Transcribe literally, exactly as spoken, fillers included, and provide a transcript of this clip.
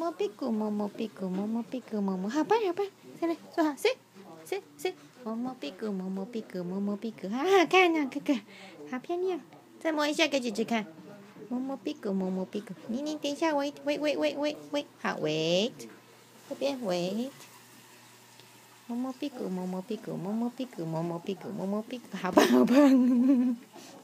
摸屁股，摸摸屁股，摸摸屁股，摸摸，好棒好棒，再来说好，sit sit sit，摸摸屁股，摸摸屁股，摸摸屁股，好好看啊，哥哥，好漂亮，再摸一下给姐姐看，摸摸屁股，摸摸屁股，你你等一下，wait wait wait wait wait wait，好 wait，这边 wait，摸摸屁股，摸摸屁股，摸摸屁股，摸摸屁股，摸摸屁股，好棒好棒。